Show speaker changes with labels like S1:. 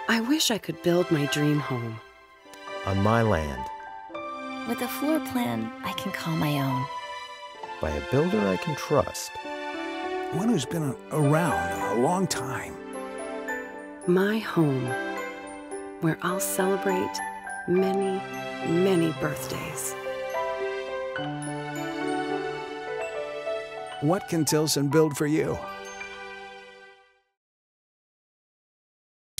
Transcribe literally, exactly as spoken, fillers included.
S1: I wish I could build my dream home.
S2: On my land.
S3: With a floor plan I can call my own.
S2: By a builder I can trust.
S4: One who's been around a long time.
S1: My home, where I'll celebrate many, many birthdays.
S4: What can Tilson build for you?